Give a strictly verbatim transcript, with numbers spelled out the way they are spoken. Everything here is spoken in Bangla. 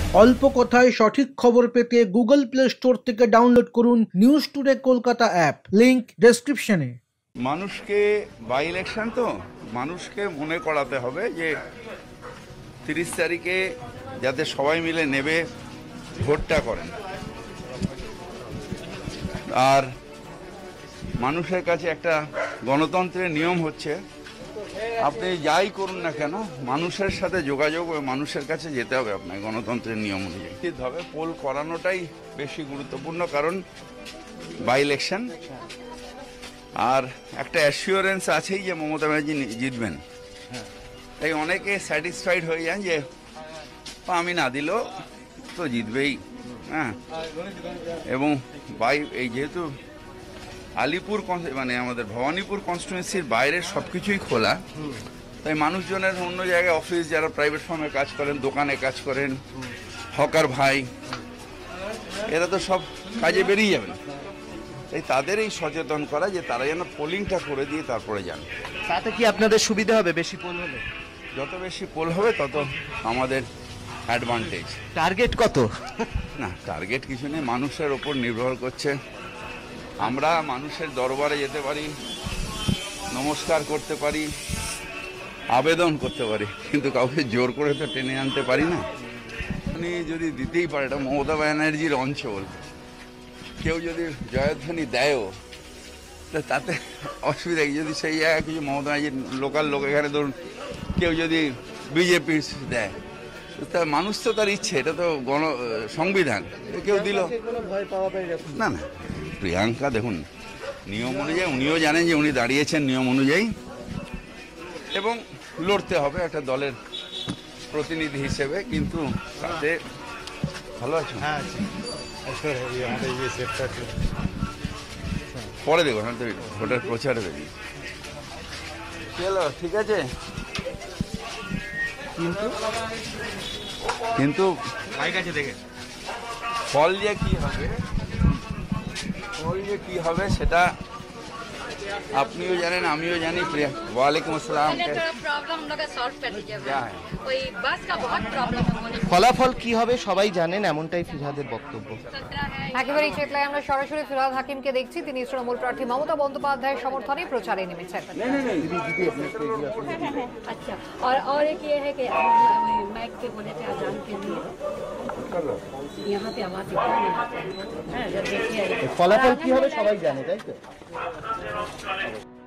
অল্প কথায় সঠিক খবর পেতে গুগল প্লে স্টোর থেকে ডাউনলোড করুন news today Kolkata app, link ডেসক্রিপশনে। মানুষকে বাই ইলেকশন তো মানুষকে মনে করাতে হবে যে তিরিশ তারিখে যাতে সবাই মিলে নেবে ভোটটা করেন। আর মানুষের কাছে একটা গণতন্ত্রের নিয়ম হচ্ছে আপনি যাই করুন না কেন মানুষের সাথে যোগাযোগ ও মানুষের কাছে যেতে হবে আপনার গণতন্ত্রের নিয়ম অনুযায়ী। হবে পোল করানোটাই বেশি গুরুত্বপূর্ণ, কারণ বাই ইলেকশন। আর একটা অ্যাসিওরেন্স আছেই যে মমতা ব্যানার্জি জিতবেন, তাই অনেকে স্যাটিসফাইড হয়ে যান যে আমি না দিলেও তো জিতবেই। হ্যাঁ, এবং বাই এই যেহেতু আলিপুর মানে আমাদের ভবানীপুর কনস্টিটুয়েন্সির বাইরের সব কিছুই খোলা, তাই মানুষজনের অন্য জায়গায় অফিস, যারা প্রাইভেট ফার্মে কাজ করেন, দোকানে কাজ করেন, হকার ভাই, এরা তো সব কাজে বেরিয়ে যাবেন। তাই তাদের এই সচেতন করা যে তারা যেন পোলিংটা করে দিয়ে তারপরে যান। তাতে কি আপনাদের সুবিধা হবে? বেশি পোল হলে? যত বেশি পোল হবে তত আমাদের অ্যাডভান্টেজ। টার্গেট কত? না, টার্গেট কিছু নেই, মানুষের ওপর নির্ভর করছে। আমরা মানুষের দরবারে যেতে পারি, নমস্কার করতে পারি, আবেদন করতে পারি, কিন্তু কাউকে জোর করে তো টেনে আনতে পারি না। উনি যদি দিতেই পারে, এটা মমতা ব্যানার্জির অঞ্চল, কেউ যদি জয়ধ্বনি দেয়ও তাতে অসুবিধা কি? যদি সেই জায়গায় কিছু মমতা ব্যানার্জির লোকাল লোক, এখানে ধরুন কেউ যদি বিজেপি দেয়, তা মানুষ তো তার ইচ্ছে, এটা তো গণ সংবিধান, কেউ দিল না। না, প্রিয়াঙ্কা দেখুন নিয়ম অনুযায়ী, উনিও জানেন যে উনি দাঁড়িয়েছেন নিয়ম অনুযায়ী, এবং লড়তে হবে একটা দলের প্রতিনিধি হিসেবে। কিন্তু তাতে ভালো আছে, পরে দেখুন, আমি তো ভোটের প্রচারে বেরিয়ে চলো, ঠিক আছে। কিন্তু কিন্তু ফল যে কি হবে, ফল যে কি হবে সেটা আপনিও জানেন, আমিও জানি। প্রিয়া, ওয়ালাইকুম আসসালাম। ফলাফল কি হবে সবাই জানেন, এমনটাই ফিরহাদের বক্তব্য। একেবারেই চেতলায় আমরা সরাসরি ফিরহাদ হাকিমকে দেখছি। তিনি তৃণমূল প্রার্থী মমতা বন্দ্যোপাধ্যায়ের সমর্থনে প্রচারে নেমেছেন। अच्छा, और और एक ये है कि माइक पे बोले थे अजान के लिए, यहाँ पे आवाज इतना नहीं आता है। ফলাফল কি হবে সবাই জানে, তাই তো?